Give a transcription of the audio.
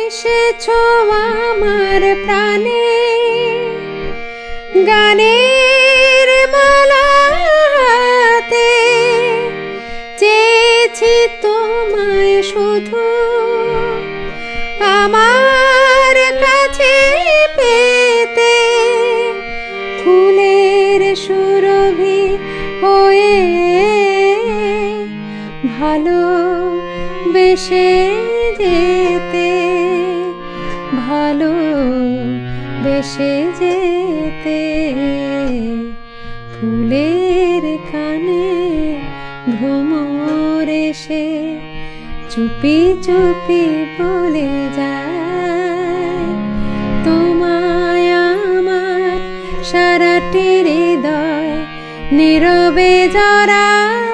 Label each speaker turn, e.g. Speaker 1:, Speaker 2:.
Speaker 1: এসেছো আমার প্রাণে গানের মালাতে, চেয়েছি তোমায় শুধু আমার কাছে পেতে, ফুলের সুরভি হয়ে ভালোবেসে যেতে, ভালোবেসে যেতে। ফুলের কানে ভ্রমর এসে চুপি চুপি বলে যায়, তোমায় আমার সারাটি হৃদয় নীরবে জড়ায়।